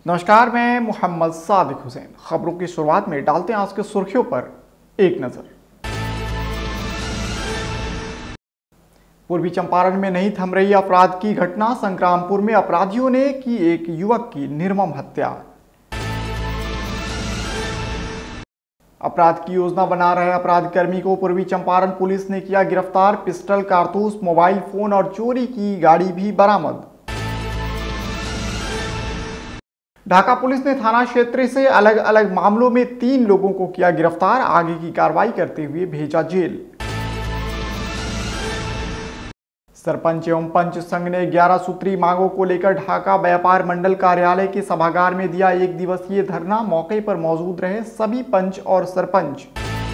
नमस्कार, मैं मोहम्मद सादिक हुसैन। खबरों की शुरुआत में डालते हैं आज की सुर्खियों पर एक नजर। पूर्वी चंपारण में नहीं थम रही अपराध की घटना। संग्रामपुर में अपराधियों ने की एक युवक की निर्मम हत्या। अपराध की योजना बना रहे अपराधकर्मी को पूर्वी चंपारण पुलिस ने किया गिरफ्तार। पिस्टल, कारतूस, मोबाइल फोन और चोरी की गाड़ी भी बरामद। ढाका पुलिस ने थाना क्षेत्र से अलग अलग मामलों में 3 लोगों को किया गिरफ्तार। आगे की कार्रवाई करते हुए भेजा जेल। सरपंच एवं पंच संघ ने 11 सूत्री मांगों को लेकर ढाका व्यापार मंडल कार्यालय के सभागार में दिया 1 दिवसीय धरना। मौके पर मौजूद रहे सभी पंच और सरपंच।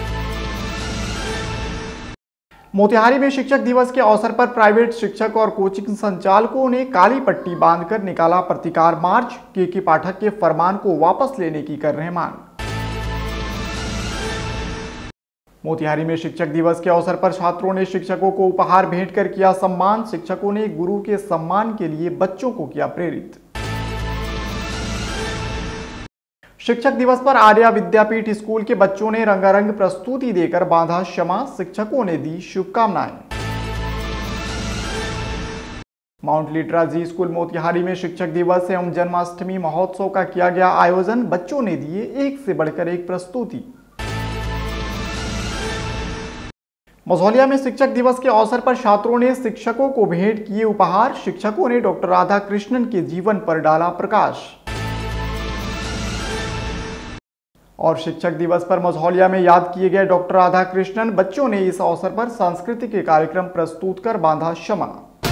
मोतिहारी में शिक्षक दिवस के अवसर पर प्राइवेट शिक्षक और कोचिंग संचालकों ने काली पट्टी बांधकर निकाला प्रतिकार मार्च। के पाठक के फरमान को वापस लेने की कर रहे मांग। मोतिहारी में शिक्षक दिवस के अवसर पर छात्रों ने शिक्षकों को उपहार भेंट कर किया सम्मान। शिक्षकों ने गुरु के सम्मान के लिए बच्चों को किया प्रेरित। शिक्षक दिवस पर आर्या विद्यापीठ स्कूल के बच्चों ने रंगारंग प्रस्तुति देकर बांधा क्षमा। शिक्षकों ने दी शुभकामनाएं। Mount litera Zee school Motihari में शिक्षक दिवस एवं जन्माष्टमी महोत्सव का किया गया आयोजन। बच्चों ने दिए एक से बढ़कर एक प्रस्तुति। मझौलिया में शिक्षक दिवस के अवसर पर छात्रों ने शिक्षकों को भेंट किए उपहार। शिक्षकों ने डॉक्टर राधा कृष्णन के जीवन पर डाला प्रकाश। और शिक्षक दिवस पर मझौलिया में याद किए गए डॉक्टर राधा कृष्णन। बच्चों ने इस अवसर पर सांस्कृतिक कार्यक्रम प्रस्तुत कर बांधा क्षमा।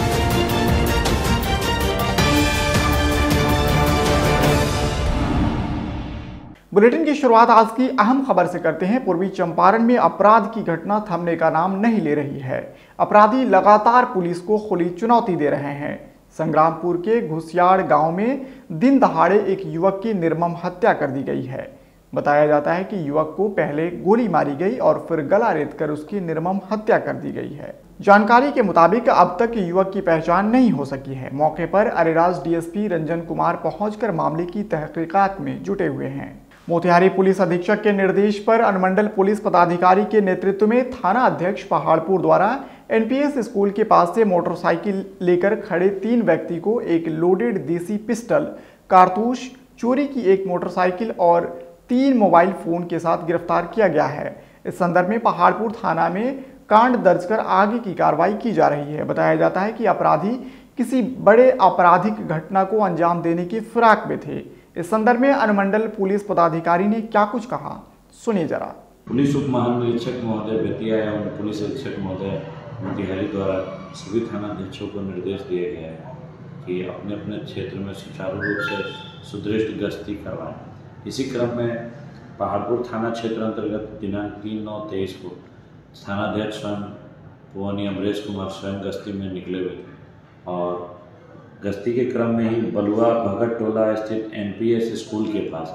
बुलेटिन की शुरुआत आज की अहम खबर से करते हैं। पूर्वी चंपारण में अपराध की घटना थमने का नाम नहीं ले रही है। अपराधी लगातार पुलिस को खुली चुनौती दे रहे हैं। संग्रामपुर के घुसियाड़ गांव में दिन दहाड़े एक युवक की निर्मम हत्या कर दी गई है। बताया जाता है कि युवक को पहले गोली मारी गई और फिर गला रेतकर उसकी निर्मम हत्या कर दी गई है। जानकारी के मुताबिक अब तक युवक की पहचान नहीं हो सकी है। मौके पर अरेराज डीएसपी रंजन कुमार पहुंचकर मामले की तहकीकात में जुटे हुए हैं। मोतिहारी पुलिस अधीक्षक के निर्देश पर अनुमंडल पुलिस पदाधिकारी के नेतृत्व में थाना अध्यक्ष पहाड़पुर द्वारा एनपीएस स्कूल के पास से मोटरसाइकिल लेकर खड़े 3 व्यक्ति को एक लोडेड देसी पिस्टल, कारतूस, चोरी की एक मोटरसाइकिल और 3 मोबाइल फोन के साथ गिरफ्तार किया गया है। इस संदर्भ में पहाड़पुर थाना में कांड दर्ज कर आगे की कार्रवाई की जा रही है। बताया जाता है कि अपराधी किसी बड़े आपराधिक घटना को अंजाम देने की फिराक में थे। इस संदर्भ में अनुमंडल पुलिस पदाधिकारी ने क्या कुछ कहा, सुनिए जरा। पुलिस उप महानिरीक्षक महोदय बेतिया एवं पुलिस अधीक्षक महोदय मोतिहारी द्वारा सभी थानाध्यक्षों को निर्देश दिए गए हैं कि अपने अपने क्षेत्र में सुचारू रूप से सुदृढ़ गश्ती करवाएं। इसी क्रम में पहाड़पुर थाना क्षेत्र अंतर्गत दिनांक 3/9/23 को थानाध्यक्ष स्वयं पुवनी अमरेश कुमार स्वयं गश्ती में निकले हुए थे और गश्ती के क्रम में ही बलुआ भगत टोला स्थित एनपीएस स्कूल के पास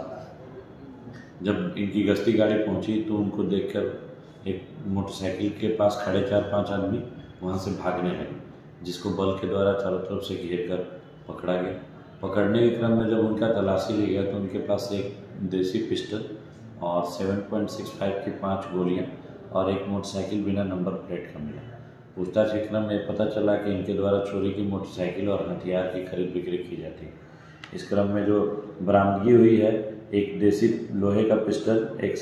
जब इनकी गश्ती गाड़ी पहुंची तो उनको देखकर एक मोटरसाइकिल के पास खड़े 4-5 आदमी वहां से भागने लगे, जिसको बल के द्वारा चारों तरफ से घेर कर पकड़ा गया। पकड़ने के क्रम में जब उनका तलाशी लिया तो उनके पास एक देसी पिस्टल और 7.65 की 5 गोलियां और एक मोटरसाइकिल बिना नंबर प्लेट का मिला। पूछताछ के क्रम में पता चला कि इनके द्वारा चोरी की मोटरसाइकिल और हथियार की खरीद बिक्री की जाती है। इस क्रम में जो बरामदगी हुई है, एक देसी लोहे का पिस्टल, एक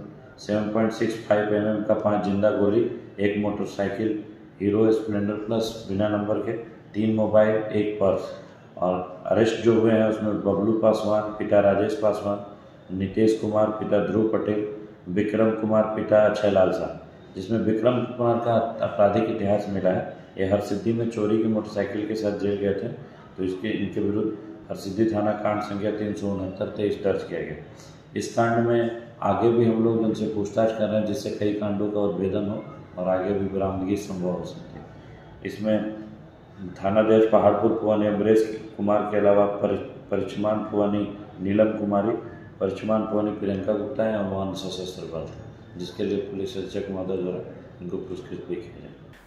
7.65 mm का 5 जिंदा गोली, एक मोटरसाइकिल हीरो स्प्लेंडर प्लस बिना नंबर के, 3 मोबाइल, एक पर्स। और अरेस्ट जो हुए हैं उसमें बबलू पासवान पिता राजेश पासवान, नितेश कुमार पिता ध्रुव पटेल, विक्रम कुमार पिता अक्षय लाल शाह, जिसमें विक्रम कुमार का आपराधिक इतिहास मिला है। ये हरसिद्धि में चोरी की मोटरसाइकिल के साथ जेल गए थे, तो इनके विरुद्ध हरसिद्धि थाना कांड संख्या 369/23 दर्ज किया गया। इस कांड में आगे भी हम लोग उनसे पूछताछ कर रहे हैं, जिससे कई कांडों का उद्भेदन हो और आगे भी बरामदगी संभव हो सकती है। इसमें थानाध्यक्ष पहाड़पुर पुवनी अमरेश कुमार के अलावा परिचमान पुवनी नीलम कुमारी, परिचमान पुवनी प्रियंका गुप्ता है और वहाँ सशस्त्र बल, जिसके लिए पुलिस अधीक्षक महोदय द्वारा इनको पुरस्कृत भी किया जाए।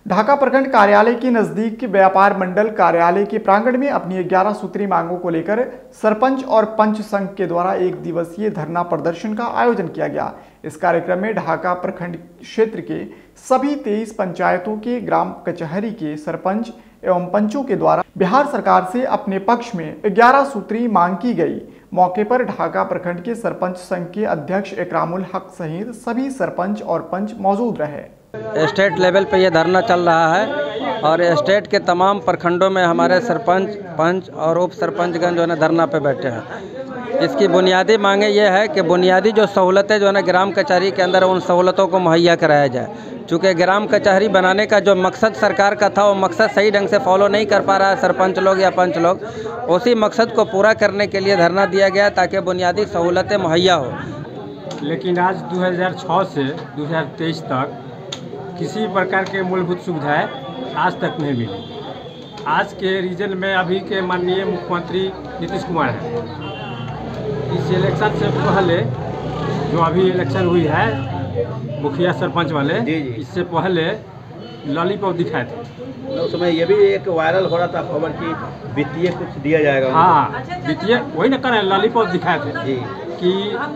ढाका प्रखंड कार्यालय के नजदीक व्यापार मंडल कार्यालय के प्रांगण में अपनी 11 सूत्री मांगों को लेकर सरपंच और पंच संघ के द्वारा एक दिवसीय धरना प्रदर्शन का आयोजन किया गया। इस कार्यक्रम में ढाका प्रखंड क्षेत्र के सभी 23 पंचायतों के ग्राम कचहरी के सरपंच एवं पंचों के द्वारा बिहार सरकार से अपने पक्ष में 11 सूत्री मांग की गई। मौके पर ढाका प्रखंड के सरपंच संघ के अध्यक्ष इकरामुल हक सहित सभी सरपंच और पंच मौजूद रहे। स्टेट लेवल पे ये धरना चल रहा है और स्टेट के तमाम प्रखंडों में हमारे सरपंच, पंच और उप सरपंचगण जो है ना धरना पे बैठे हैं। इसकी बुनियादी मांगे ये है कि बुनियादी जो सहूलतें जो है ना ग्राम कचहरी के अंदर उन सहूलतों को मुहैया कराया जाए। चूँकि ग्राम कचहरी बनाने का जो मकसद सरकार का था वो मकसद सही ढंग से फॉलो नहीं कर पा रहा है सरपंच लोग या पंच लोग। उसी मकसद को पूरा करने के लिए धरना दिया गया ताकि बुनियादी सहूलतें मुहैया हो। लेकिन आज 2006 से 2023 तक किसी प्रकार के मूलभूत सुविधाएं आज तक नहीं मिली। आज के रीजन में अभी के माननीय मुख्यमंत्री नीतीश कुमार हैं। इस इलेक्शन से पहले जो अभी इलेक्शन हुई है मुखिया सरपंच वाले, इससे पहले लॉलीपॉप दिखाए थे। उस समय ये भी एक वायरल हो रहा था खबर कि वित्तीय कुछ दिया जाएगा। हाँ, वित्तीय वही न करें, लॉलीपॉप दिखाए थे जी कि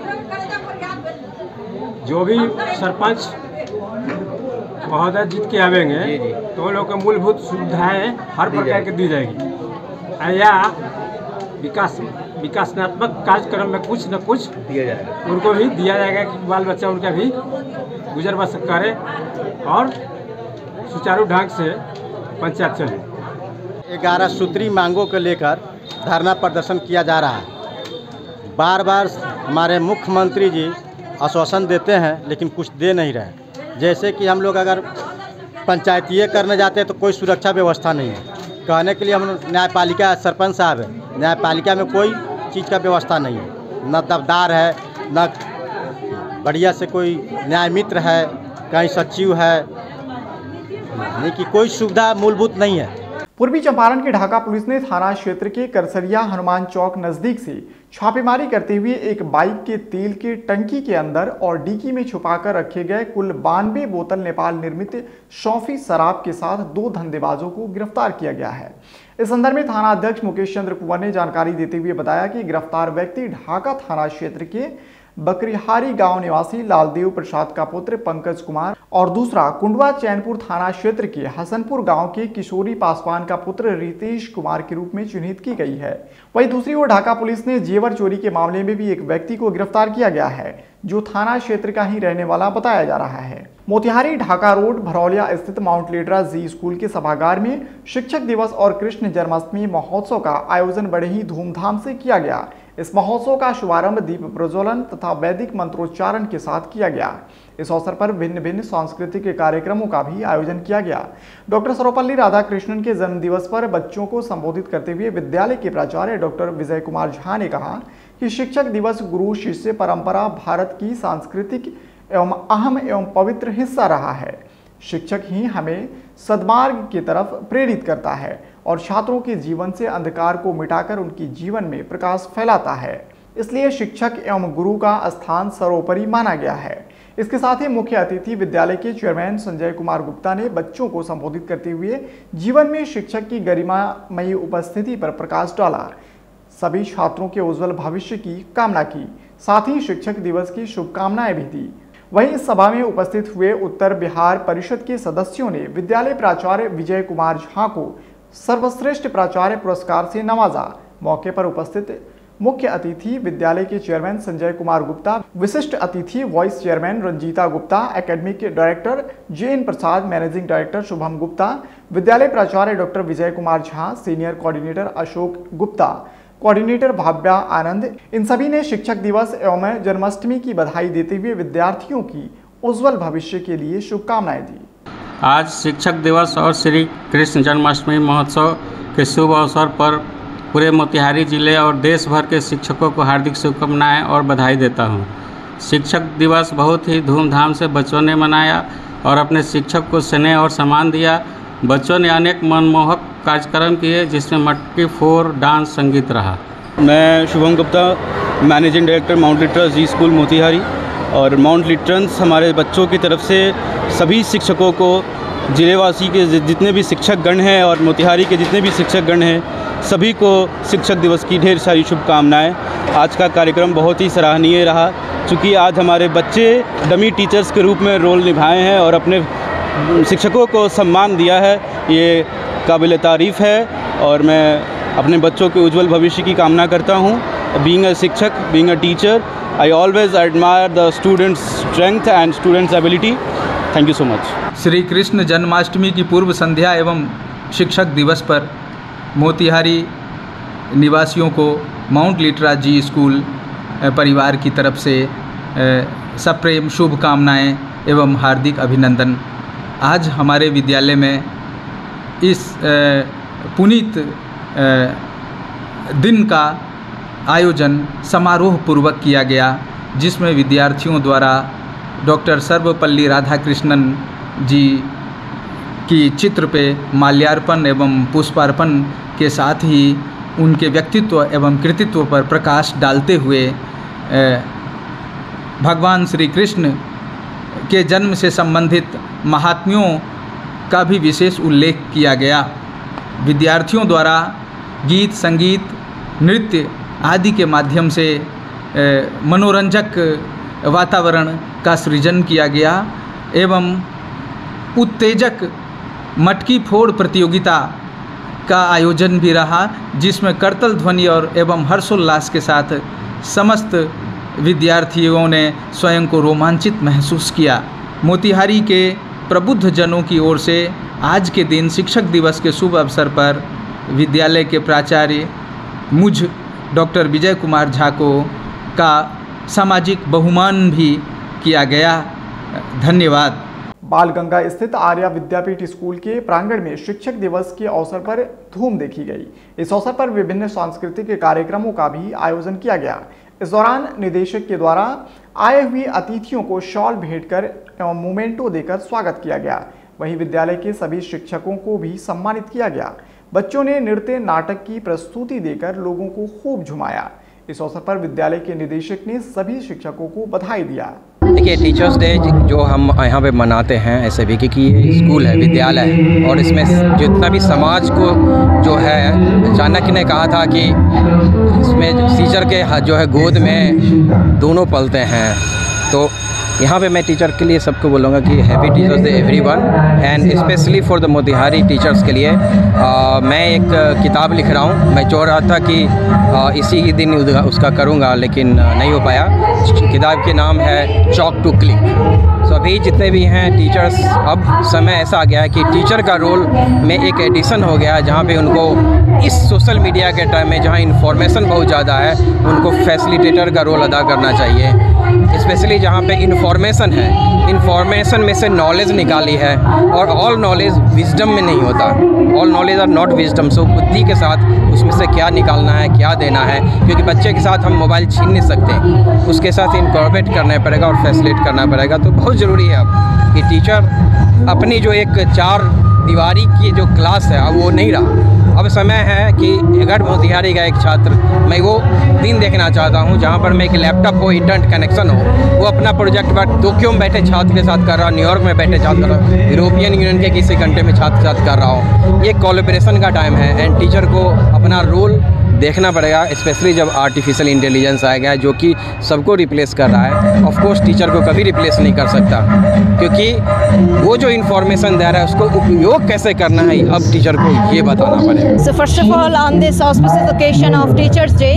जो भी सरपंच महोदय जीत के आवेंगे तो उन लोगों को मूलभूत सुविधाएं हर प्रकार की दी जाएगी या विकासात्मक कार्यक्रम में कुछ न कुछ दिया जाएगा, उनको भी दिया जाएगा कि बाल बच्चा उनका भी गुजर बस करे और सुचारू ढंग से पंचायत चले। 11 सूत्री मांगों को लेकर धरना प्रदर्शन किया जा रहा है। बार बार हमारे मुख्यमंत्री जी आश्वासन देते हैं लेकिन कुछ दे नहीं रहे। जैसे कि हम लोग अगर पंचायतीय करने जाते हैं तो कोई सुरक्षा व्यवस्था नहीं है। कहने के लिए हम न्यायपालिका सरपंच साहब है, न्यायपालिका में कोई चीज़ का व्यवस्था नहीं है, न दफ्तार है, न बढ़िया से कोई न्याय मित्र है, कहीं सचिव है, यानी कि कोई सुविधा मूलभूत नहीं है। पूर्वी चंपारण की ढाका पुलिस ने थाना क्षेत्र के करसरिया हनुमान चौक नजदीक से छापेमारी करते हुए एक बाइक के तेल के टंकी के अंदर और डिक्की में छुपाकर रखे गए कुल 92 बोतल नेपाल निर्मित शॉफी शराब के साथ 2 धंधेबाजों को गिरफ्तार किया गया है। इस संदर्भ में थाना अध्यक्ष मुकेश चंद्र कुंवर ने जानकारी देते हुए बताया कि गिरफ्तार व्यक्ति ढाका थाना क्षेत्र के बकरीहारी गांव निवासी लालदेव प्रसाद का पुत्र पंकज कुमार और दूसरा कुंडवा चैनपुर थाना क्षेत्र के हसनपुर गांव के किशोरी पासवान का पुत्र रितेश कुमार के रूप में चिन्हित की गई है। वहीं दूसरी ओर ढाका पुलिस ने जेवर चोरी के मामले में भी एक व्यक्ति को गिरफ्तार किया गया है जो थाना क्षेत्र का ही रहने वाला बताया जा रहा है। मोतिहारी ढाका रोड भरौलिया स्थित माउंट लीडरा जी स्कूल के सभागार में शिक्षक दिवस और कृष्ण जन्माष्टमी महोत्सव का आयोजन बड़े ही धूमधाम से किया गया। इस महोत्सव का शुभारंभ दीप प्रज्वलन तथा वैदिक मंत्रोच्चारण के साथ किया गया। इस अवसर पर भिन्न भिन्न सांस्कृतिक कार्यक्रमों का भी आयोजन किया गया। डॉक्टर सर्वपल्ली राधाकृष्णन के जन्म दिवस पर बच्चों को संबोधित करते हुए विद्यालय के प्राचार्य डॉक्टर विजय कुमार झा ने कहा कि शिक्षक दिवस गुरु शिष्य परंपरा भारत की सांस्कृतिक एवं अहम एवं पवित्र हिस्सा रहा है। शिक्षक ही हमें सद्मार्ग की तरफ प्रेरित करता है और छात्रों के जीवन से अंधकार को मिटाकर उनकी जीवन में प्रकाश फैलाता है। इसलिए शिक्षक एवं गुरु का स्थान सर्वोपरि माना गया है। इसके साथ ही मुख्य अतिथि विद्यालय के चेयरमैन संजय कुमार गुप्ता ने बच्चों को संबोधित करते हुए जीवन में शिक्षक की गरिमामयी उपस्थिति पर प्रकाश डाला। सभी छात्रों के उज्जवल भविष्य की कामना की, साथ ही शिक्षक दिवस की शुभकामनाएं भी दी। वहीं इस सभा में उपस्थित हुए उत्तर बिहार परिषद के सदस्यों ने विद्यालय प्राचार्य विजय कुमार झा को सर्वश्रेष्ठ प्राचार्य पुरस्कार से नवाजा। मौके पर उपस्थित मुख्य अतिथि विद्यालय के चेयरमैन संजय कुमार गुप्ता, विशिष्ट अतिथि vice chairman Ranjita Gupta, academic director JN Prasad, managing director Shubham Gupta, विद्यालय प्राचार्य doctor Vijay Kumar Jha, senior coordinator Ashok Gupta, coordinator Bhavya Anand, इन सभी ने शिक्षक दिवस एवं जन्माष्टमी की बधाई देते हुए विद्यार्थियों की उज्जवल भविष्य के लिए शुभकामनाएं दी। आज शिक्षक दिवस और श्री कृष्ण जन्माष्टमी महोत्सव के शुभ अवसर पर पूरे मोतिहारी जिले और देश भर के शिक्षकों को हार्दिक शुभकामनाएं और बधाई देता हूं। शिक्षक दिवस बहुत ही धूमधाम से बच्चों ने मनाया और अपने शिक्षक को स्नेह और सम्मान दिया। बच्चों ने अनेक मनमोहक कार्यक्रम किए जिसमें मटकी फोर, डांस, संगीत रहा। मैं Shubham Gupta, managing director mount litera Zee school Motihari. और माउंट लिटरन्स हमारे बच्चों की तरफ से सभी शिक्षकों को ज़िलेवासी के जितने भी शिक्षकगण हैं और मोतिहारी के जितने भी शिक्षकगण हैं, सभी को शिक्षक दिवस की ढेर सारी शुभकामनाएं। आज का कार्यक्रम बहुत ही सराहनीय रहा, क्योंकि आज हमारे बच्चे डमी टीचर्स के रूप में रोल निभाए हैं और अपने शिक्षकों को सम्मान दिया है। ये काबिल तारीफ़ है और मैं अपने बच्चों के उज्जवल भविष्य की कामना करता हूँ। बीइंग अ शिक्षक, being a teacher, I always admire the students strength and students ability. Thank you so much. Shri Krishna Janmashtami की पूर्व संध्या एवं शिक्षक दिवस पर मोतिहारी निवासियों को माउंट लिटरा जी स्कूल परिवार की तरफ से सप्रेम शुभकामनाएं एवं हार्दिक अभिनंदन। आज हमारे विद्यालय में इस पुनीत दिन का आयोजन समारोह पूर्वक किया गया, जिसमें विद्यार्थियों द्वारा डॉक्टर सर्वपल्ली राधाकृष्णन जी की चित्र पे माल्यार्पण एवं पुष्पार्पण के साथ ही उनके व्यक्तित्व एवं कृतित्व पर प्रकाश डालते हुए भगवान श्री कृष्ण के जन्म से संबंधित महात्म्यों का भी विशेष उल्लेख किया गया। विद्यार्थियों द्वारा गीत, संगीत, नृत्य आदि के माध्यम से मनोरंजक वातावरण का सृजन किया गया एवं उत्तेजक मटकी फोड़ प्रतियोगिता का आयोजन भी रहा, जिसमें करतल ध्वनि और एवं हर्षोल्लास के साथ समस्त विद्यार्थियों ने स्वयं को रोमांचित महसूस किया। मोतिहारी के प्रबुद्ध जनों की ओर से आज के दिन शिक्षक दिवस के शुभ अवसर पर विद्यालय के प्राचार्य मुझ डॉक्टर विजय कुमार झा को का सामाजिक बहुमान भी किया गया। धन्यवाद। बालगंगा स्थित आर्या विद्यापीठ स्कूल के प्रांगण में शिक्षक दिवस के अवसर पर धूम देखी गई। इस अवसर पर विभिन्न सांस्कृतिक कार्यक्रमों का भी आयोजन किया गया। इस दौरान निदेशक के द्वारा आए हुए अतिथियों को शॉल भेंट कर एवं मोमेंटो देकर स्वागत किया गया। वहीं विद्यालय के सभी शिक्षकों को भी सम्मानित किया गया। बच्चों ने नृत्य नाटक की प्रस्तुति देकर लोगों को खूब झुमाया। इस अवसर पर विद्यालय के निदेशक ने सभी शिक्षकों को बधाई दिया। देखिए, टीचर्स डे जो हम यहाँ पे मनाते हैं ऐसे भी, क्योंकि ये स्कूल है, विद्यालय है और इसमें जितना भी समाज को जो है, चाणक्य ने कहा था कि इसमें टीचर के जो है गोद में दोनों पलते हैं। तो यहाँ पे मैं टीचर के लिए सबको बोलूँगा कि happy teachers day everyone, and specially for the Motihari teachers के लिए मैं एक किताब लिख रहा हूँ। मैं चाह रहा था कि इसी ही दिन उसका करूँगा, लेकिन नहीं हो पाया। किताब के नाम है चॉक टू क्लिक। तो अभी जितने भी हैं टीचर्स, अब समय ऐसा आ गया है कि टीचर का रोल में एक एडिशन हो गया है, जहाँ पे उनको इस सोशल मीडिया के टाइम में जहाँ इन्फॉर्मेशन बहुत ज़्यादा है, उनको फैसिलिटेटर का रोल अदा करना चाहिए। स्पेशली जहाँ पे इन्फॉर्मेशन है, इन्फॉर्मेशन में से नॉलेज निकाली है, और ऑल नॉलेज विजडम में नहीं होता। All knowledge are not wisdom. So बुद्धि के साथ उसमें से क्या निकालना है, क्या देना है, क्योंकि बच्चे के साथ हम मोबाइल छीन नहीं सकते, उसके साथ इनकॉर्पोरेट करना पड़ेगा और फैसिलिटेट करना पड़ेगा। तो बहुत ज़रूरी है अब कि टीचर अपनी जो एक चार दीवारी की जो क्लास है, अब वो नहीं रहा। अब समय है कि अगर मोतिहारी का एक छात्र, मैं वो दिन देखना चाहता हूँ जहाँ पर मैं एक लैपटॉप हो, इंटरनेट कनेक्शन हो, वो अपना प्रोजेक्ट वर्क टोक्यो में बैठे छात्र के साथ कर रहा हो, न्यूयॉर्क में बैठे छात्र कर रहा हो, यूरोपियन यूनियन के किसी कंट्री में छात्र के साथ कर रहा हो। ये कोलैबोरेशन का टाइम है एंड टीचर को अपना रोल देखना पड़ेगा, स्पेशली जब आर्टिफिशियल इंटेलिजेंस आएगा जो कि सबको रिप्लेस कर रहा है। ऑफ कोर्स टीचर को कभी रिप्लेस नहीं कर सकता, क्योंकि वो जो इन्फॉर्मेशन दे रहा है उसको उपयोग कैसे करना है, अब टीचर को ये बताना पड़ेगा। So first of all, on this auspicious occasion of Teachers Day,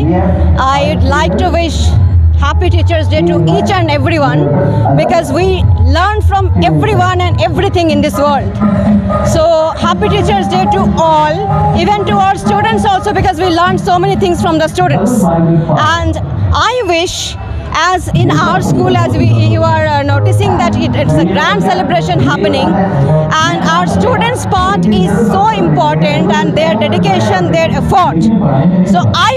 I'd like to wish Happy Teachers Day to each and everyone, because we learn from everyone and everything in this world. So Happy Teachers Day to all, even to our students also, because we learn so many things from the students. And I wish, as in our school, as you are noticing that it's a grand celebration happening, and our students' part is so important, and their dedication, their effort. So I wish,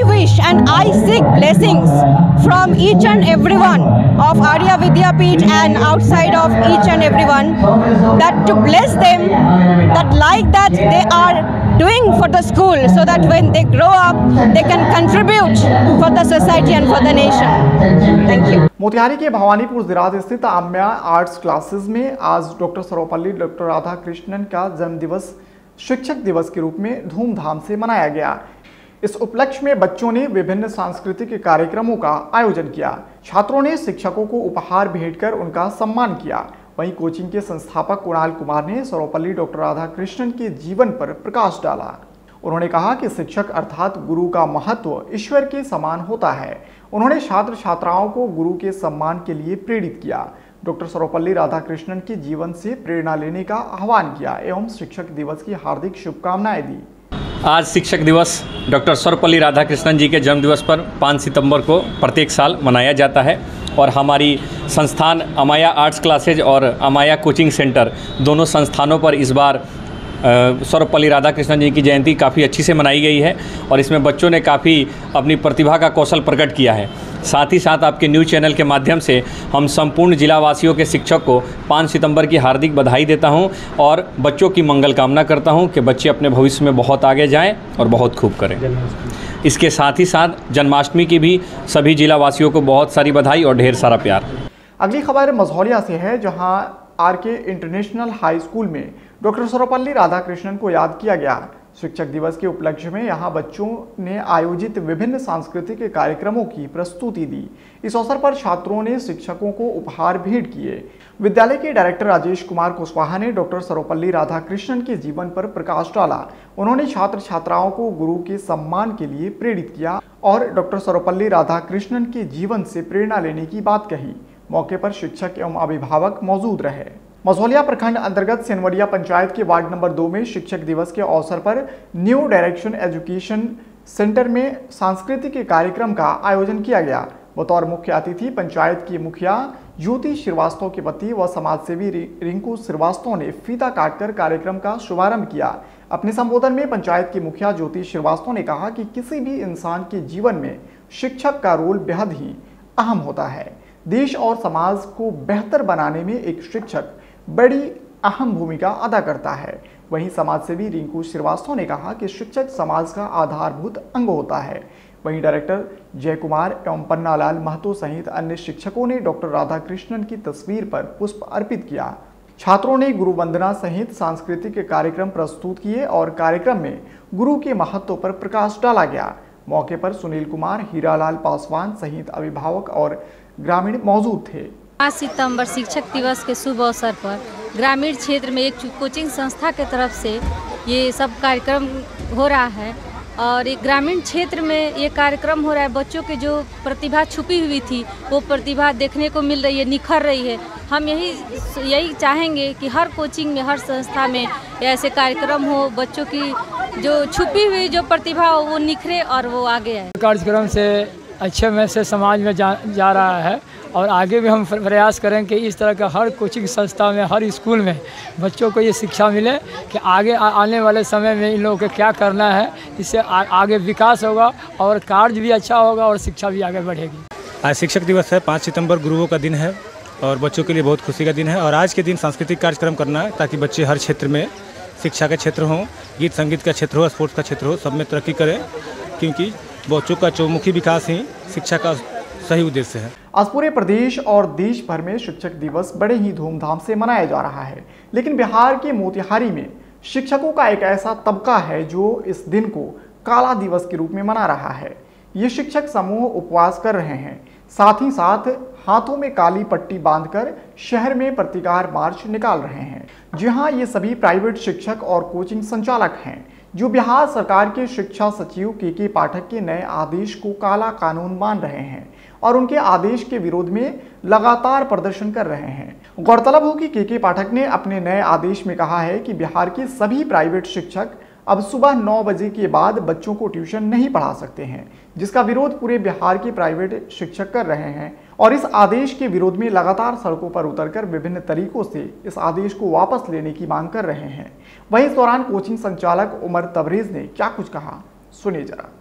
and I seek blessings from each and everyone of Arya Vidyapeeth and outside of each and everyone, that to bless them, that like that they are doing for the school, so that when they grow up they can contribute for the society and for the nation. Thank you. Motihari के भवानीपुर जिरात स्थित आम्या arts classes में आज doctor Sarvepalli doctor Radhakrishnan का जन्मदिवस शिक्षक दिवस के रूप में धूमधाम से मनाया गया। इस उपलक्ष्य में बच्चों ने विभिन्न सांस्कृतिक कार्यक्रमों का आयोजन किया। छात्रों ने शिक्षकों को उपहार भेंट कर उनका सम्मान किया। वहीं कोचिंग के संस्थापक कुणाल कुमार ने सर्वपल्ली डॉक्टर राधाकृष्णन के जीवन पर प्रकाश डाला। उन्होंने कहा कि शिक्षक अर्थात गुरु का महत्व ईश्वर के समान होता है। उन्होंने छात्र छात्राओं को गुरु के सम्मान के लिए प्रेरित किया। डॉक्टर सर्वपल्ली राधाकृष्णन के जीवन से प्रेरणा लेने का आह्वान किया एवं शिक्षक दिवस की हार्दिक शुभकामनाएं दी। आज शिक्षक दिवस डॉक्टर सर्वपल्ली राधाकृष्णन जी के जन्म दिवस पर 5 सितंबर को प्रत्येक साल मनाया जाता है और हमारी संस्थान अमाया आर्ट्स क्लासेज और अमाया कोचिंग सेंटर दोनों संस्थानों पर इस बार सर्वपल्ली राधाकृष्णन जी की जयंती काफ़ी अच्छी से मनाई गई है और इसमें बच्चों ने काफ़ी अपनी प्रतिभा का कौशल प्रकट किया है। साथ ही साथ आपके न्यूज़ चैनल के माध्यम से हम संपूर्ण जिलावासियों के शिक्षक को 5 सितंबर की हार्दिक बधाई देता हूं और बच्चों की मंगल कामना करता हूं कि बच्चे अपने भविष्य में बहुत आगे जाएं और बहुत खूब करें। इसके साथ ही साथ जन्माष्टमी की भी सभी जिलावासियों को बहुत सारी बधाई और ढेर सारा प्यार। अगली खबर मझौलिया से है, जहां आरके इंटरनेशनल हाई स्कूल में डॉक्टर सर्वपल्ली राधाकृष्णन को याद किया गया। शिक्षक दिवस के उपलक्ष्य में यहां बच्चों ने आयोजित विभिन्न सांस्कृतिक कार्यक्रमों की प्रस्तुति दी। इस अवसर पर छात्रों ने शिक्षकों को उपहार भेंट किए। विद्यालय के डायरेक्टर राजेश कुमार कुशवाहा ने डॉक्टर सर्वपल्ली राधाकृष्णन के जीवन पर प्रकाश डाला। उन्होंने छात्र छात्राओं को गुरु के सम्मान के लिए प्रेरित किया और डॉक्टर सर्वपल्ली राधाकृष्णन के जीवन से प्रेरणा लेने की बात कही। मौके पर शिक्षक एवं अभिभावक मौजूद रहे। मझौलिया प्रखंड अंतर्गत सेनवरिया पंचायत के वार्ड नंबर 2 में शिक्षक दिवस के अवसर पर न्यू डायरेक्शन एजुकेशन सेंटर में सांस्कृतिक कार्यक्रम का आयोजन किया गया। बतौर मुख्य अतिथि पंचायत की मुखिया ज्योति श्रीवास्तव के पति व समाजसेवी रिंकू श्रीवास्तव ने फीता काटकर कार्यक्रम का शुभारंभ किया। अपने संबोधन में पंचायत की मुखिया ज्योति श्रीवास्तव ने कहा कि किसी भी इंसान के जीवन में शिक्षक का रोल बेहद ही अहम होता है। देश और समाज को बेहतर बनाने में एक शिक्षक बड़ी अहम भूमिका अदा करता है। वहीं समाजसेवी रिंकू श्रीवास्तव ने कहा कि शिक्षक समाज का आधारभूत अंग होता है। वहीं डायरेक्टर जय कुमार एवं पन्नालाल महतो सहित अन्य शिक्षकों ने डॉक्टर राधाकृष्णन की तस्वीर पर पुष्प अर्पित किया। छात्रों ने गुरु वंदना सहित सांस्कृतिक कार्यक्रम प्रस्तुत किए और कार्यक्रम में गुरु के महत्व पर प्रकाश डाला गया। मौके पर सुनील कुमार, हीरालाल पासवान सहित अभिभावक और ग्रामीण मौजूद थे। 5 सितंबर शिक्षक दिवस के शुभ अवसर पर ग्रामीण क्षेत्र में एक कोचिंग संस्था के तरफ से ये सब कार्यक्रम हो रहा है और एक ग्रामीण क्षेत्र में ये कार्यक्रम हो रहा है। बच्चों की जो प्रतिभा छुपी हुई थी वो प्रतिभा देखने को मिल रही है, निखर रही है। हम यही चाहेंगे कि हर कोचिंग में, हर संस्था में ऐसे कार्यक्रम हो, बच्चों की जो छुपी हुई जो प्रतिभा हो वो निखरे और वो आगे आए। कार्यक्रम से अच्छे मैसेज समाज में जा रहा है और आगे भी हम प्रयास करें कि इस तरह का हर कोचिंग संस्था में, हर स्कूल में बच्चों को ये शिक्षा मिले कि आगे आने वाले समय में इन लोगों को क्या करना है। इससे आगे विकास होगा और कार्य भी अच्छा होगा और शिक्षा भी आगे बढ़ेगी। आज शिक्षक दिवस है, 5 सितंबर गुरुओं का दिन है और बच्चों के लिए बहुत खुशी का दिन है और आज के दिन सांस्कृतिक कार्यक्रम करना है ताकि बच्चे हर क्षेत्र में, शिक्षा का क्षेत्र हो, गीत संगीत का क्षेत्र हो, स्पोर्ट्स का क्षेत्र हो, सब में तरक्की करें, क्योंकि बच्चों का चौमुखी विकास ही शिक्षा का सही उद्देश्य है। आज पूरे प्रदेश और देश भर में शिक्षक दिवस बड़े ही धूमधाम से मनाया जा रहा है, लेकिन बिहार के मोतिहारी में शिक्षकों का एक ऐसा तबका है जो इस दिन को काला दिवस के रूप में मना रहा है। ये शिक्षक समूह उपवास कर रहे हैं, साथ ही साथ हाथों में काली पट्टी बांधकर शहर में प्रतिकार मार्च निकाल रहे हैं। जी हाँ, ये सभी प्राइवेट शिक्षक और कोचिंग संचालक हैं जो बिहार सरकार के शिक्षा सचिव के पाठक के नए आदेश को काला कानून मान रहे हैं और उनके आदेश के विरोध में लगातार प्रदर्शन कर रहे हैं। गौरतलब हो कि के पाठक ने अपने नए आदेश में कहा है कि बिहार के सभी प्राइवेट शिक्षक अब सुबह 9 बजे के बाद बच्चों को ट्यूशन नहीं पढ़ा सकते हैं, जिसका विरोध पूरे बिहार के प्राइवेट शिक्षक कर रहे हैं और इस आदेश के विरोध में लगातार सड़कों पर उतरकर विभिन्न तरीकों से इस आदेश को वापस लेने की मांग कर रहे हैं। वहीं इस दौरान कोचिंग संचालक उमर तबरेज ने क्या कुछ कहा, सुनिए जरा।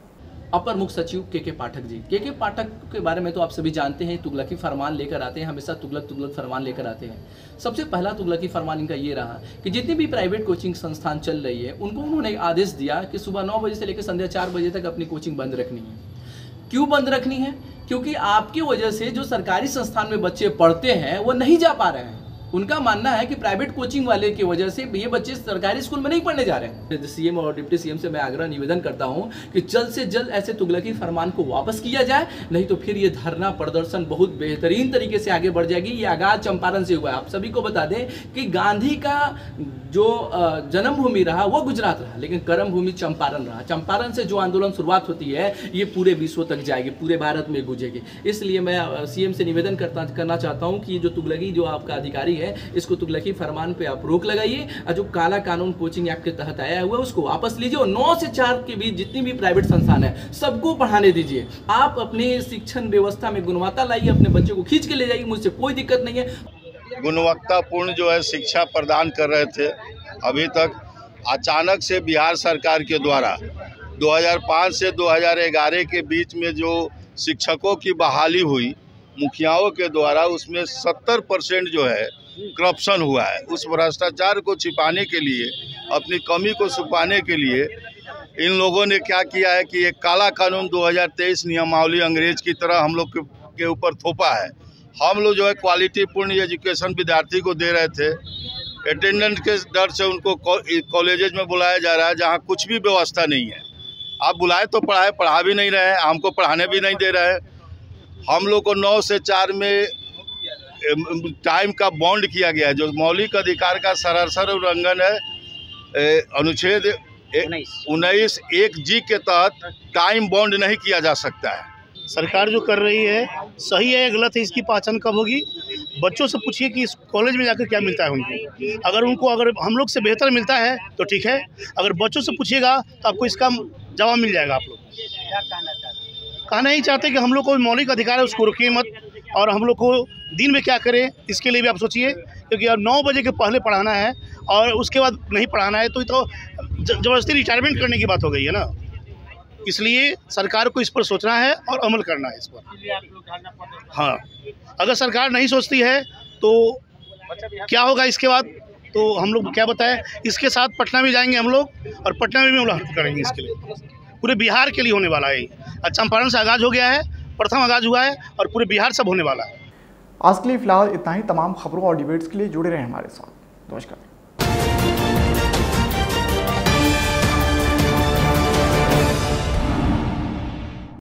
अपर मुख्य सचिव के पाठक जी। के पाठक के बारे में तो आप सभी जानते हैं, तुगलकी फरमान लेकर आते हैं, हमेशा तुगलक फरमान लेकर आते हैं। सबसे पहला तुगलकी फरमान इनका ये रहा कि जितनी भी प्राइवेट कोचिंग संस्थान चल रही है उनको उन्होंने आदेश दिया कि सुबह 9 बजे से लेकर संध्या 4 बजे तक अपनी कोचिंग बंद रखनी है। क्यों बंद रखनी है? क्योंकि आपकी वजह से जो सरकारी संस्थान में बच्चे पढ़ते हैं वो नहीं जा पा रहे हैं। उनका मानना है कि प्राइवेट कोचिंग वाले की वजह से ये बच्चे सरकारी स्कूल में नहीं पढ़ने जा रहे हैं। सीएम और डिप्टी सीएम से मैं आग्रह निवेदन करता हूं कि जल्द से जल्द ऐसे तुगलकी फरमान को वापस किया जाए, नहीं तो फिर ये धरना प्रदर्शन बहुत बेहतरीन तरीके से आगे बढ़ जाएगी। ये आगाज चंपारण से हुआ है। आप सभी को बता दें कि गांधी का जो जन्मभूमि रहा वो गुजरात रहा, लेकिन कर्म भूमि चंपारण रहा। चंपारण से जो आंदोलन शुरुआत होती है ये पूरे विश्व तक जाएगी, पूरे भारत में गूंजेगी। इसलिए मैं सीएम से निवेदन करना चाहता हूं कि जो तुगलकी जो आपका अधिकारी है इसको तुगलकी फरमान पे आप रोक लगाइए और जो काला कानून कोचिंग एक्ट के तहत आया हुआ है उसको वापस लीजिए और 9 से 4 के बीच जितनी भी प्राइवेट संस्थान है सबको पढ़ाने दीजिए। आप अपने शिक्षण व्यवस्था में गुणवत्ता लाइए, अपने बच्चों को खींच के ले जाइए, मुझसे कोई दिक्कत नहीं है। गुणवत्तापूर्ण जो है शिक्षा प्रदान कर रहे थे, अभी तक अचानक से बिहार सरकार के द्वारा 2005 से 2011 के बीच में जो शिक्षकों की बहाली हुई मुखियाओं के द्वारा, उसमें 70% जो है करप्शन हुआ है। उस भ्रष्टाचार को छिपाने के लिए, अपनी कमी को छुपाने के लिए इन लोगों ने क्या किया है कि एक काला कानून 2023 नियमावली अंग्रेज की तरह हम लोग के ऊपर थोपा है। हम लोग जो है क्वालिटी पूर्ण एजुकेशन विद्यार्थी को दे रहे थे, अटेंडेंट के डर से उनको कॉलेजेज में बुलाया जा रहा है जहाँ कुछ भी व्यवस्था नहीं है। आप बुलाए तो पढ़ा भी नहीं रहे हैं, हमको पढ़ाने भी नहीं दे रहे हैं। हम लोग को 9 से 4 में टाइम का बॉन्ड किया गया है, जो मौलिक अधिकार का सरासर उल्लंघन है। अनुच्छेद 19(1) के तहत टाइम बॉन्ड नहीं किया जा सकता है। सरकार जो कर रही है सही है या गलत है, इसकी पहचान कब होगी? बच्चों से पूछिए कि इस कॉलेज में जाकर क्या मिलता है उनको। अगर हम लोग से बेहतर मिलता है तो ठीक है, अगर बच्चों से पूछिएगा तो आपको इसका जवाब मिल जाएगा। आप लोग कहना ही चाहते कि हम लोग को मौलिक अधिकार है, उसको रोकिए मत। और हम लोग को दिन में क्या करें इसके लिए भी आप सोचिए, क्योंकि अब 9 बजे के पहले पढ़ाना है और उसके बाद नहीं पढ़ाना है तो ज़बरदस्ती रिटायरमेंट करने की बात हो गई है ना। इसलिए सरकार को इस पर सोचना है और अमल करना है इस पर। हाँ, अगर सरकार नहीं सोचती है तो क्या होगा इसके बाद, तो हम लोग क्या बताएं। इसके साथ पटना में जाएंगे हम लोग और पटना में भी मुलाकात करेंगे। इसके लिए पूरे बिहार के लिए होने वाला है। चंपारण से आगाज़ हो गया है, प्रथम आगाज़ हुआ है और पूरे बिहार सब होने वाला है। आज के लिए फिलहाल इतना ही। तमाम खबरों और डिबेट्स के लिए जुड़े रहें हमारे साथ। नमस्कार।